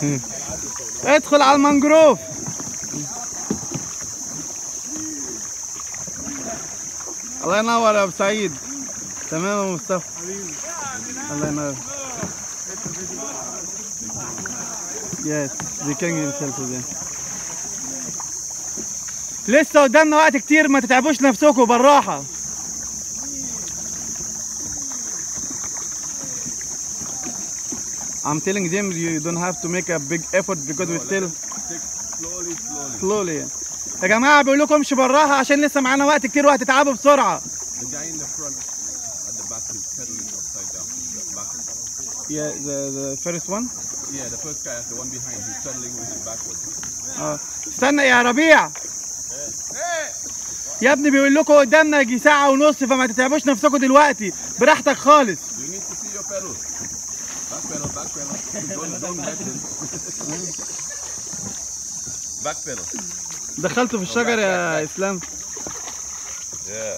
ادخل على المانجروف. الله ينور يا ابو سعيد. تمام يا مصطفى. الله ينور. يس دي كينج هيمسيلف ده. لسه قدامنا وقت كتير، ما تتعبوش نفسكم، بالراحه. I'm telling them you don't have to make a big effort because we still slowly. يا جماعة بيقول لكم امشوا بالراحة عشان لسه معانا وقت كتير وهتتعبوا بسرعة. The guy in the front at the back is pedaling upside down. Yeah, the first one. Yeah, the first guy, the one behind, he's pedaling with it backwards. استنى يا ربيع. يا ابني بيقول لكم قدامنا يجي ساعة ونص، فما تتعبوش نفسكم دلوقتي، براحتك خالص. You need to see your pedal. Back pedal, back pedal. Don't back pedal. دخلته في الشجر يا اسلام. Yeah.